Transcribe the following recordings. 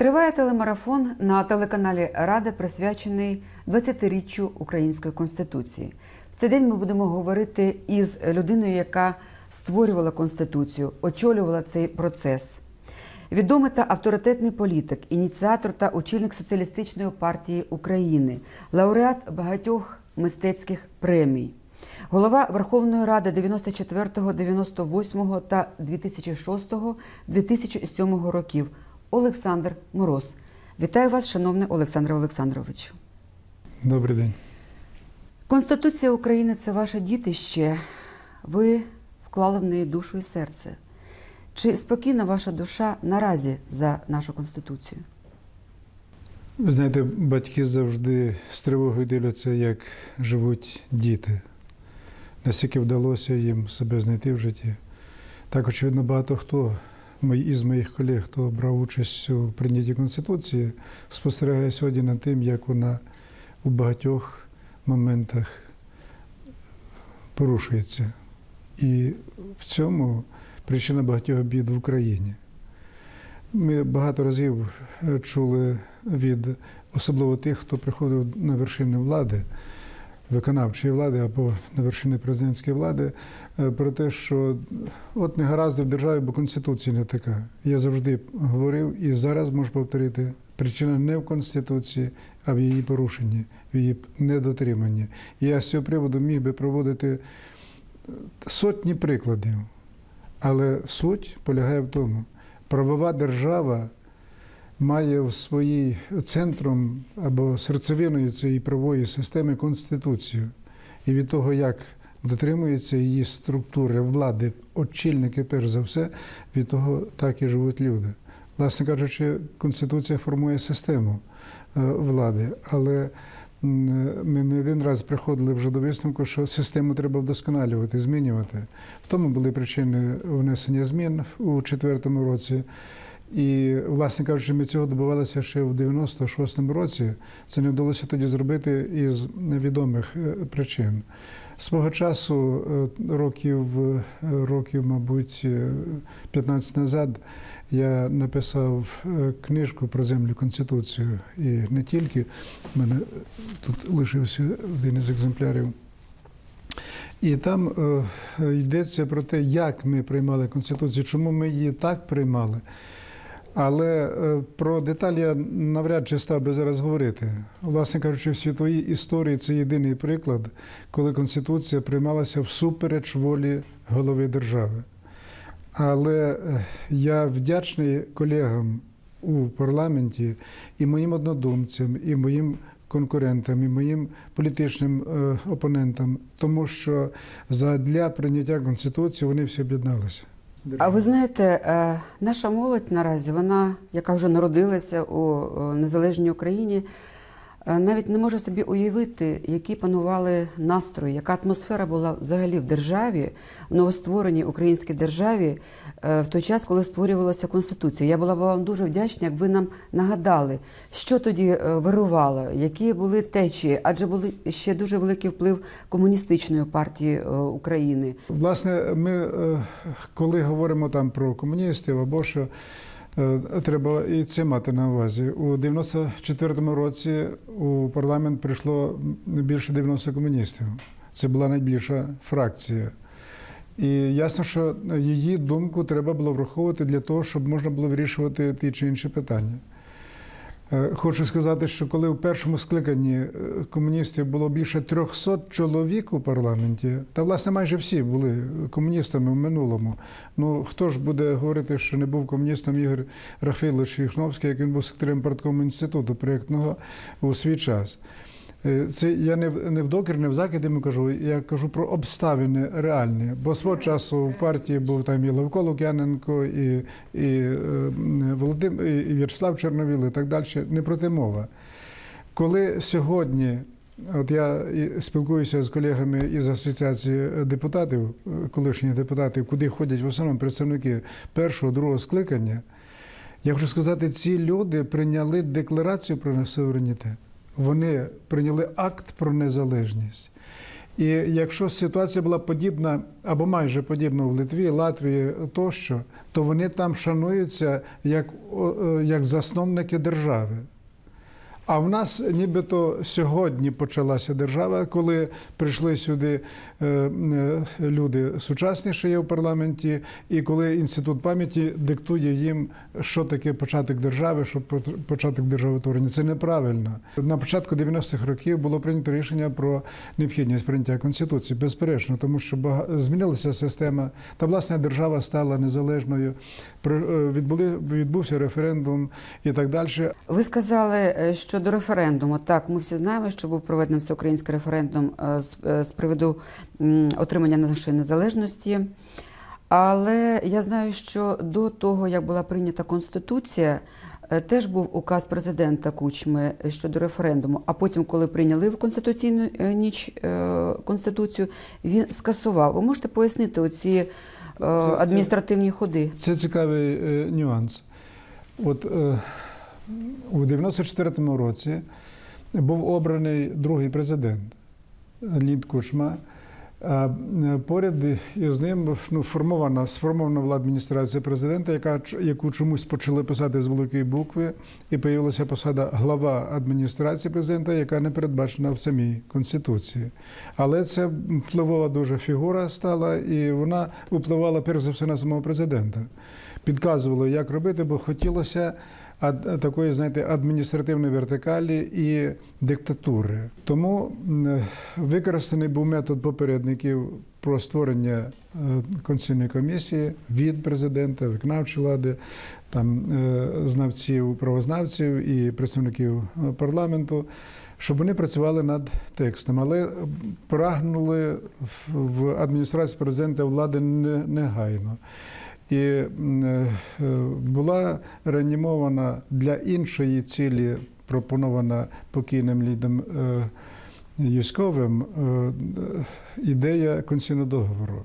Триває телемарафон на телеканалі Рада, присвячений 20-річчю Української Конституції. В цей день ми будемо говорити із людиною, яка створювала Конституцію, очолювала цей процес. Відомий та авторитетний політик, ініціатор та очільник Соціалістичної партії України, лауреат багатьох мистецьких премій, голова Верховної Ради 94-го, 98-го та 2006-2007 років Олександр Мороз. Вітаю вас, шановний Олександре Олександровичу. Добрий день. Конституція України – це ваше дітище. Ви вклали в неї душу і серце. Чи спокійна ваша душа наразі за нашу Конституцію? Ви знаєте, батьки завжди з тривогою дивляться, як живуть діти. Наскільки вдалося їм себе знайти в житті. Так, очевидно, багато хто із моїх колег, хто брав участь у прийнятті Конституції, спостерігає сьогодні над тим, як вона у багатьох моментах порушується. І в цьому причина багатьох бід в Україні. Ми багато разів чули від, особливо тих, хто приходив на вершини влади, виконавчої влади або на вершини президентської влади, про те, що от негаразди в державі, бо Конституція не така. Я завжди говорив і зараз можу повторити, причина не в Конституції, а в її порушенні, в її недотриманні. І я з цього приводу міг би проводити сотні прикладів, але суть полягає в тому, правова держава має в своїй центром або серцевиною цієї правової системи Конституцію. І від того, як дотримуються її структури влади, очільники, перш за все, від того так і живуть люди. Власне кажучи, Конституція формує систему влади, але ми не один раз приходили вже до висновку, що систему треба вдосконалювати, змінювати. В тому були причини внесення змін у 2004 році. І, власне кажучи, ми цього добивалися ще в 96-му році. Це не вдалося тоді зробити із невідомих причин. Свого часу, років, мабуть, 15 назад, я написав книжку про землю Конституцію. І не тільки, в мене тут лишився один із екземплярів. І там йдеться про те, як ми приймали Конституцію, чому ми її так приймали. Але про деталі я навряд чи став би зараз говорити. Власне кажучи, в світовій історії це єдиний приклад, коли Конституція приймалася всупереч волі голови держави. Але я вдячний колегам у парламенті і моїм однодумцям, і моїм конкурентам, і моїм політичним опонентам, тому що задля прийняття Конституції вони всі об'єдналися. А ви знаєте, наша молодь наразі, вона, яка вже народилася у незалежній Україні, навіть не може собі уявити, які панували настрої, яка атмосфера була взагалі в державі, в новоствореній українській державі, в той час, коли створювалася Конституція. Я була б вам дуже вдячна, як ви нам нагадали, що тоді вирувало, які були течії, адже був ще дуже великий вплив Комуністичної партії України. Власне, ми, коли говоримо там про комуністів або що, треба і це мати на увазі. У 94-му році у парламент прийшло більше 90 комуністів. Це була найбільша фракція. І ясно, що її думку треба було враховувати для того, щоб можна було вирішувати ті чи інші питання. Хочу сказати, що коли в першому скликанні комуністів було більше 300 чоловік у парламенті, та, власне, майже всі були комуністами в минулому. Ну, хто ж буде говорити, що не був комуністом Ігор Рафаїлович Юхновський, як він був секретарем парткому інституту проєктного у свій час. Це я не в докір, не в закид йому кажу, я кажу про обставини реальні. Бо свого часу в партії був там і Левко Лук'яненко, і В'ячеслав Чорновіл, і так далі. Не про те мова. Коли сьогодні, от я спілкуюся з колегами із Асоціації депутатів, колишніх депутатів, куди ходять в основному представники першого, другого скликання, я хочу сказати, ці люди прийняли декларацію про суверенітет. Вони прийняли акт про незалежність. І якщо ситуація була подібна або майже подібна в Литві, Латвії тощо, то вони там шануються як засновники держави. А в нас нібито сьогодні почалася держава, коли прийшли сюди люди сучасні, що є в парламенті, і коли Інститут пам'яті диктує їм, що таке початок держави, що початок державотворення. Це неправильно. На початку 90-х років було прийнято рішення про необхідність прийняття Конституції, безперечно, тому що змінилася система, та власне держава стала незалежною, відбувся референдум і так далі. Ви сказали, що до референдуму, так, ми всі знаємо, що був проведений всеукраїнський референдум з приводу отримання нашої незалежності. Але я знаю, що до того, як була прийнята Конституція, теж був указ президента Кучми щодо референдуму. А потім, коли прийняли в Конституційну ніч Конституцію, він скасував. Ви можете пояснити оці адміністративні ходи? Це цікавий нюанс. От у 94-му році був обраний другий президент Леонід Кучма. А поряд із ним сформована була адміністрація президента, яку чомусь почали писати з великої букви, і появилася посада глава адміністрації президента, яка не передбачена в самій Конституції. Але це впливова дуже фігура стала, і вона впливала перш за все на самого президента. Підказувала, як робити, бо хотілося такої, знаєте, адміністративної вертикалі і диктатури. Тому використаний був метод попередників про створення Конституційної комісії від президента, виконавчої влади, там знавців, правознавців і представників парламенту, щоб вони працювали над текстом, але прагнули в адміністрації президента влади негайно. І була реанімована для іншої цілі, пропонована покійним Леонідом Yuськовим, ідея Конституційного договору.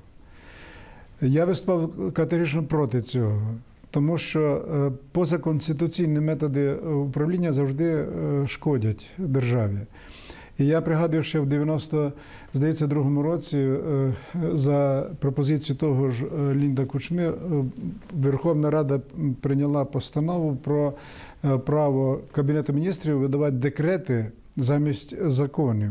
Я виступав категорично проти цього, тому що позаконституційні методи управління завжди шкодять державі. І я пригадую, що в 92-му році за пропозицією того ж Леоніда Кучми Верховна Рада прийняла постанову про право Кабінету міністрів видавати декрети замість законів.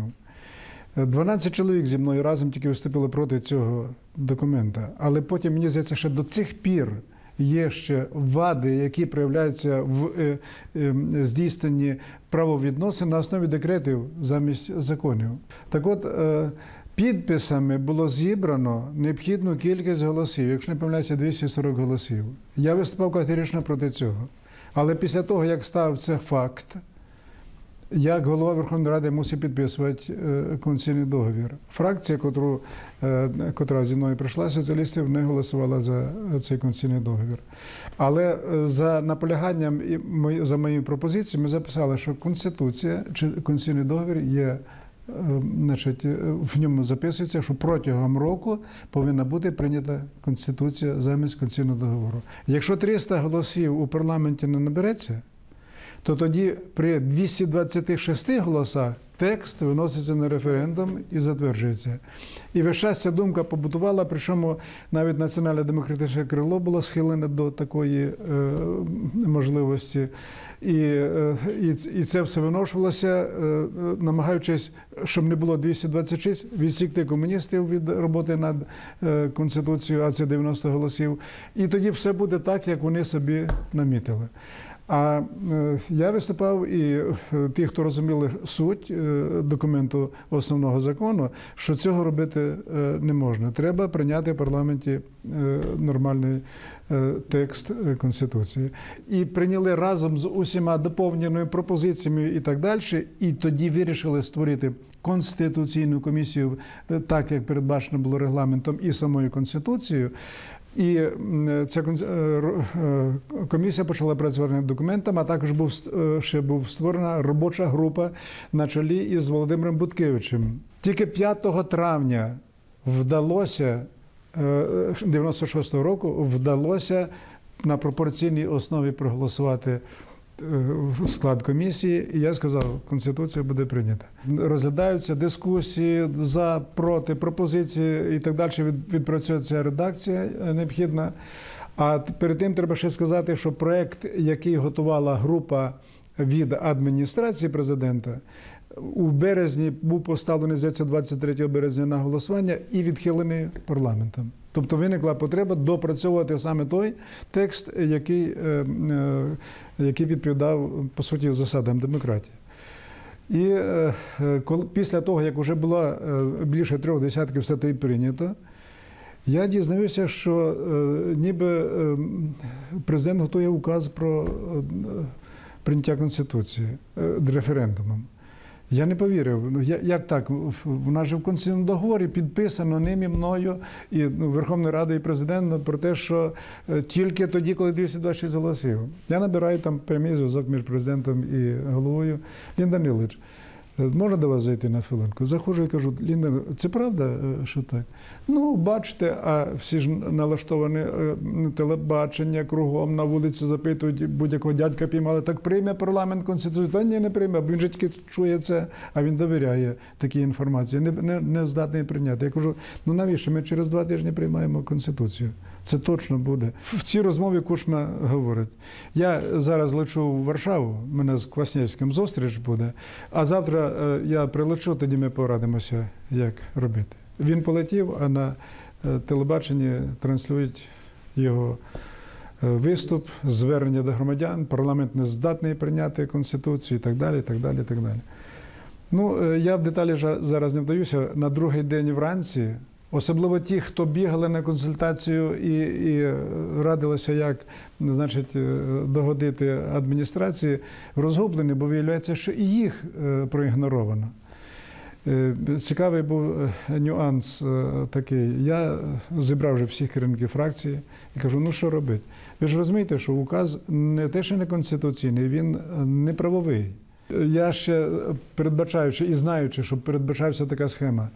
12 чоловік зі мною разом тільки виступили проти цього документа. Але потім, мені здається, що до цих пір є ще вади, які проявляються в здійсненні правовідносин на основі декретів замість законів. Так от, підписами було зібрано необхідну кількість голосів, якщо не помиляюся, 240 голосів. Я виступав категорично проти цього. Але після того, як став це факт, як голова Верховної Ради мусив підписувати Конституційний договір. Фракція, котра зі мною прийшла, соціалістів, не голосувала за цей Конституційний договір. Але за наполяганням і за моїми пропозиціями ми записали, що Конституція чи Конституційний договір є, значить, в ньому записується, що протягом року повинна бути прийнята Конституція замість Конституційного договору. Якщо 300 голосів у парламенті не набереться, то тоді при 226 голосах текст виноситься на референдум і затверджується. І весь час ця думка побутувала, причому навіть національно-демократичне крило було схилене до такої можливості. І це все виношувалося, намагаючись, щоб не було 226, відсікти комуністів від роботи над Конституцією, а це 90 голосів. І тоді все буде так, як вони собі намітили. А я виступав, і ті, хто розуміли суть документу основного закону, що цього робити не можна. Треба прийняти в парламенті нормальний текст Конституції. І прийняли разом з усіма доповненими пропозиціями і так далі, і тоді вирішили створити Конституційну комісію, так як передбачено було регламентом і самою Конституцією. І ця комісія почала працювати над документом, а також ще був створена робоча група на чолі із Володимиром Буткевичем. Тільки 5 травня вдалося, 96-го року, вдалося на пропорційній основі проголосувати в склад комісії, і я сказав, Конституція буде прийнята. Розглядаються дискусії за, проти, пропозиції і так далі, відпрацьовується редакція необхідна. А перед тим треба ще сказати, що проект, який готувала група від адміністрації президента, у березні був поставлений, здається, 23 березня на голосування і відхилений парламентом. Тобто виникла потреба допрацьовувати саме той текст, який відповідав, по суті, засадам демократії. І після того, як вже було більше 3 десятків статей прийнято, я дізнаюся, що ніби президент готує указ про прийняття Конституції референдумом. Я не повірив. Ну, як так? В нас же в Конституційному договорі підписано ним і мною, і Верховною Радою, і президентом про те, що тільки тоді, коли 226 голосів. Я набираю там прямий зв'язок між президентом і головою. Лінда Данилович, можна до вас зайти на хвилинку? Заходжу і кажу, Лінда, це правда, що так? Ну, бачите, а всі ж налаштовані телебачення кругом, на вулиці запитують, будь-якого дядька піймали, так прийме парламент Конституцію? Та ні, не прийме, бо він же тільки чує це, а він довіряє такій інформації, не здатний прийняти. Я кажу, ну навіщо, ми через 2 тижні приймаємо Конституцію. Це точно буде. В цій розмові Кучма говорить, я зараз лечу в Варшаву, в мене з Квасневським зустріч буде, а завтра я прилечу, тоді ми порадимося, як робити. Він полетів, а на телебаченні транслюють його виступ, звернення до громадян, парламент не здатний прийняти Конституцію і так далі, і так далі, і так далі. Ну, я в деталі зараз не вдаюся. На другий день вранці, особливо ті, хто бігали на консультацію і радилися, як, значить, догодити адміністрації, розгублені, бо виявляється, що і їх проігноровано. Цікавий був нюанс такий. Я зібрав вже всіх керівників фракції і кажу, ну що робити? Ви ж розумієте, що указ не те, що не конституційний, він не правовий. Я ще передбачаючи і знаючи, що передбачався така схема,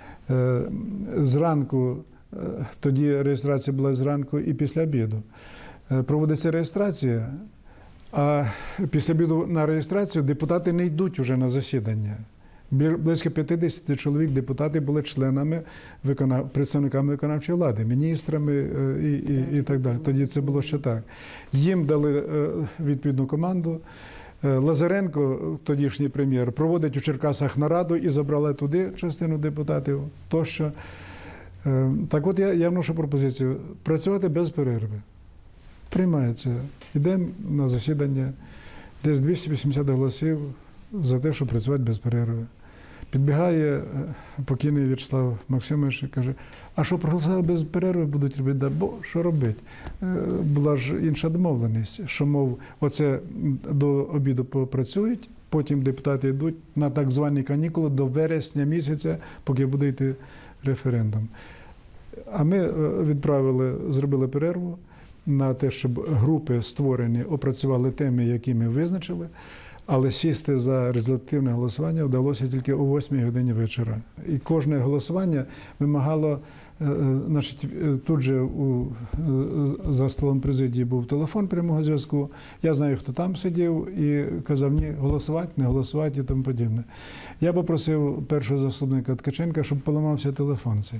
зранку, тоді реєстрація була зранку і після обіду, проводиться реєстрація, а після обіду на реєстрацію депутати не йдуть уже на засідання. Близько 50 чоловік депутати були членами, представниками виконавчої влади, міністрами і так далі. Тоді це було ще так. Їм дали відповідну команду. Лазаренко, тодішній прем'єр, проводить у Черкасах нараду і забрали туди частину депутатів тощо. Так от я вношу пропозицію працювати без перерви. Приймається. Йдемо на засідання, десь 280 голосів за те, щоб працювати без перерви. Підбігає покійний В'ячеслав Максимович і каже, а що проголосували без перерви будуть робити? Да, бо що робити? Була ж інша домовленість, що, мов, оце до обіду попрацюють, потім депутати йдуть на так звані канікули до вересня місяця, поки буде йти референдум. А ми зробили перерву на те, щоб групи створені, опрацювали теми, які ми визначили, але сісти за результативне голосування вдалося тільки о 8 годині вечора. І кожне голосування вимагало, значить, тут же за столом президії був телефон прямого зв'язку. Я знаю, хто там сидів і казав, ні, голосувати, не голосувати і тому подібне. Я попросив першого заступника Ткаченка, щоб поламався телефон цей.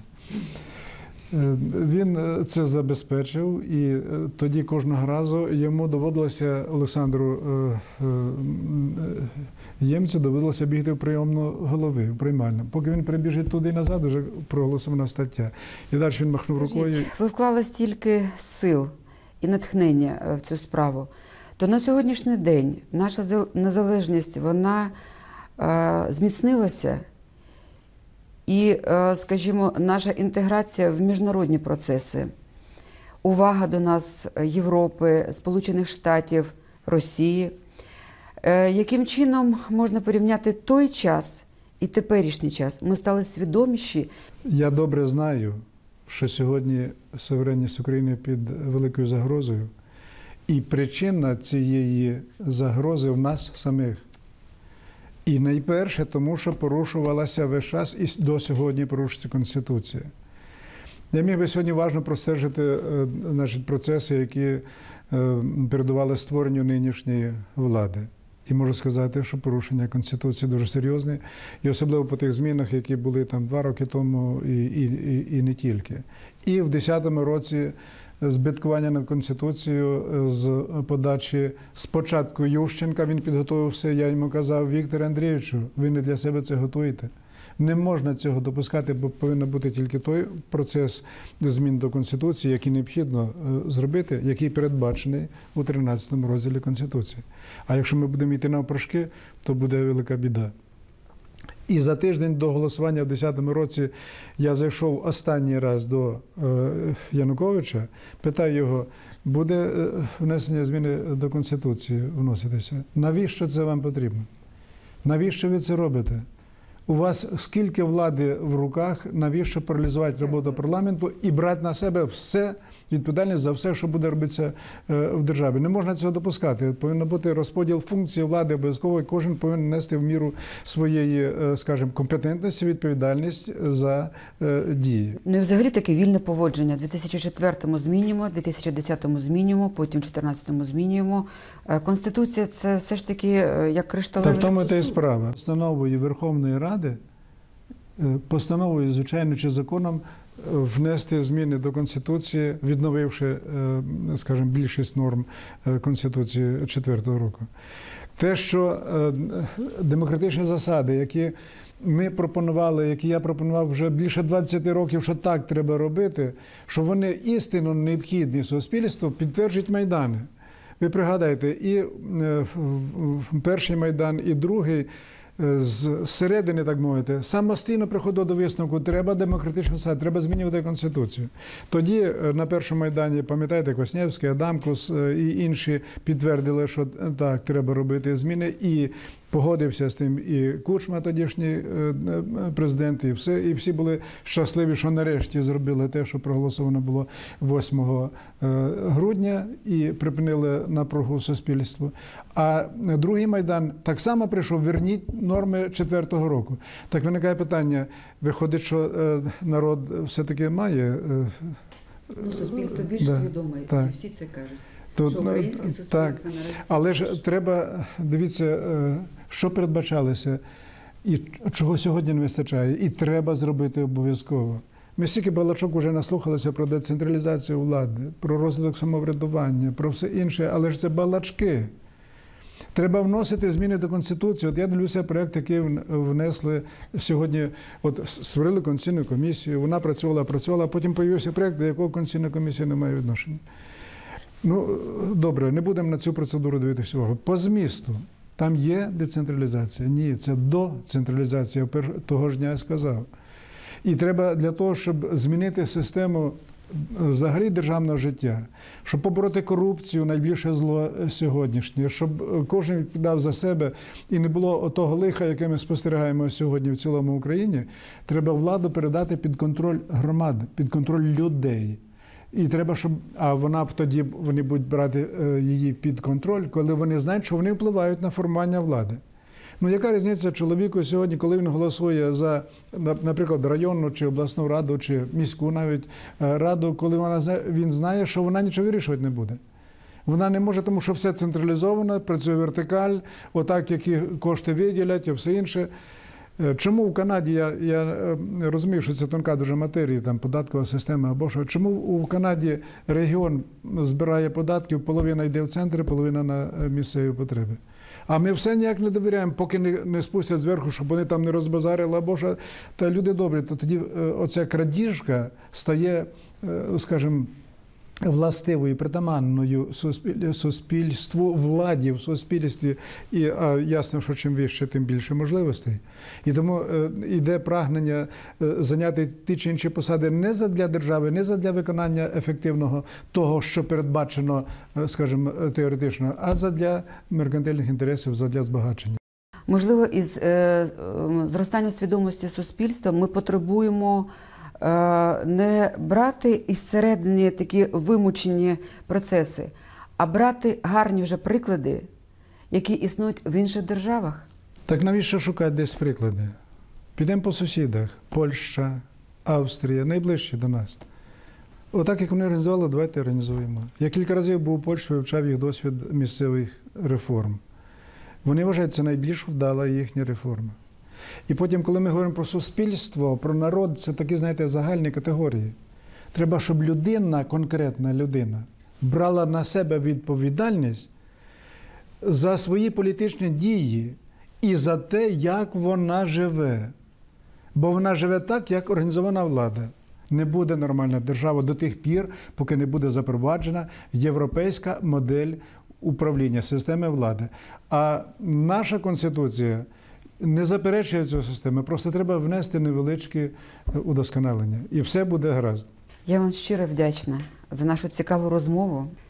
Він це забезпечив, і тоді кожного разу йому доводилося, Олександру Ємцю, доводилося бігти в прийомну голови, в приймальну. Поки він прибіжить туди і назад, вже проголосована стаття. І далі він махнув рукою. Ви вклали стільки сил і натхнення в цю справу. То на сьогоднішній день наша незалежність, вона зміцнилася. І, скажімо, наша інтеграція в міжнародні процеси, увага до нас Європи, Сполучених Штатів, Росії. Яким чином можна порівняти той час і теперішній час? Ми стали свідоміші. Я добре знаю, що сьогодні суверенність України під великою загрозою. І причина цієї загрози в нас самих. І найперше, тому що порушувалася весь час і до сьогодні порушується Конституція. Я міг би сьогодні уважно простежити значить, процеси, які передували створенню нинішньої влади. І можу сказати, що порушення Конституції дуже серйозне, і особливо по тих змінах, які були там 2 роки тому, і не тільки. І в 2010 році збиткування над Конституцією з подачі спочатку Ющенка, він підготував все, я йому казав: Віктор Андрійовичу, ви не для себе це готуєте. Не можна цього допускати, бо повинен бути тільки той процес змін до Конституції, який необхідно зробити, який передбачений у 13 розділі Конституції. А якщо ми будемо йти навпрошки, то буде велика біда. І за тиждень до голосування в 2010 році я зайшов останній раз до Януковича, питаю його: буде внесення зміни до Конституції вноситися? Навіщо це вам потрібно? Навіщо ви це робите? У вас скільки влади в руках, навіщо паралізувати роботу парламенту і брати на себе відповідальність за все, що буде робитися в державі? Не можна цього допускати. Повинен бути розподіл функцій влади обов'язково, і кожен повинен нести в міру своєї, скажімо, компетентності, відповідальність за дії. Ну і взагалі таке вільне поводження. У 2004-му змінюємо, у 2010-му змінюємо, потім у 2014-му змінюємо. Конституція – це все ж таки як кришталевий Та в тому сосуд. та й справа. Постановою Верховної Ради, постановою, звичайно, чи законом внести зміни до Конституції, відновивши, скажімо, більшість норм Конституції 2004 року. Те, що демократичні засади, які ми пропонували, які я пропонував вже більше 20 років, що так треба робити, що вони істинно необхідні суспільству, підтверджують Майдани. Ви пригадайте, і перший Майдан, і другий, зсередини, так мовити, самостійно приходив до висновку: треба демократичний сад, треба змінювати Конституцію. Тоді на першому Майдані, пам'ятаєте, Косневський, Адамкус і інші підтвердили, що так, треба робити зміни, і погодився з тим і Кучма, тодішній президент, і всі були щасливі, що нарешті зробили те, що проголосовано було 8 грудня, і припинили напругу суспільству. А другий Майдан так само прийшов: верніть норми 2004 року. Так виникає питання: виходить, що народ все-таки має... Суспільство більш свідоме, і всі це кажуть. Що українське суспільство так. Але ж треба, дивіться, що передбачалося і чого сьогодні не вистачає. І треба зробити обов'язково. Ми стільки балачок вже наслухалися про децентралізацію влади, про розвиток самоврядування, про все інше, але ж це балачки. Треба вносити зміни до Конституції. От я дивлюся проєкт, який внесли сьогодні, от створили Конституційну комісію, вона працювала, а потім появився проєкт, до якого Конституційна комісія не має відношення. Ну, добре, не будемо на цю процедуру дивитися увагу. По змісту, там є децентралізація? Ні, це доцентралізація, того ж дня я сказав. І треба для того, щоб змінити систему взагалі державного життя, щоб побороти корупцію, найбільше зло сьогоднішнє, щоб кожен відповідав за себе і не було того лиха, яке ми спостерігаємо сьогодні в цілому Україні, треба владу передати під контроль громад, під контроль людей. І треба, щоб, тоді вони будуть брати її під контроль, коли вони знають, що вони впливають на формування влади. Ну, яка різниця чоловіку сьогодні, коли він голосує за, наприклад, районну чи обласну раду, чи міську навіть раду, коли він знає, що вона нічого вирішувати не буде. Вона не може, тому що все централізовано, працює вертикаль, отак, які кошти виділять, і все інше. Чому в Канаді, я розумію, що це тонка дуже матерія, там податкова система або що, чому в Канаді регіон збирає податків, половина йде в центр, половина на місцеві потреби? А ми все ніяк не довіряємо, поки не спустять зверху, щоб вони там не розбазарили або що. Та люди добрі, то тоді оця крадіжка стає, скажімо, властивою, притаманною суспільству, владі в суспільстві. І ясно, що чим вище, тим більше можливостей. І тому йде прагнення зайняти ті чи інші посади не задля держави, не задля виконання ефективного того, що передбачено, скажімо, теоретично, а задля меркантильних інтересів, задля збагачення. Можливо, із зростанням свідомості суспільства ми потребуємо не брати із середини такі вимучені процеси, а брати гарні вже приклади, які існують в інших державах. Так навіщо шукати десь приклади? Підемо по сусідах. Польща, Австрія, найближчі до нас. Отак, як вони організували, давайте організуємо. Я кілька разів був у Польщі, вивчав їх досвід місцевих реформ. Вони вважають, це найбільш вдала їхня реформа. І потім, коли ми говоримо про суспільство, про народ, це такі, знаєте, загальні категорії. Треба, щоб людина, конкретна людина, брала на себе відповідальність за свої політичні дії і за те, як вона живе. Бо вона живе так, як організована влада. Не буде нормальна держава до тих пір, поки не буде запроваджена європейська модель управління, системи влади. А наша Конституція не заперечує цю систему, просто треба внести невеличкі удосконалення. І все буде гаразд. Я вам щиро вдячна за нашу цікаву розмову.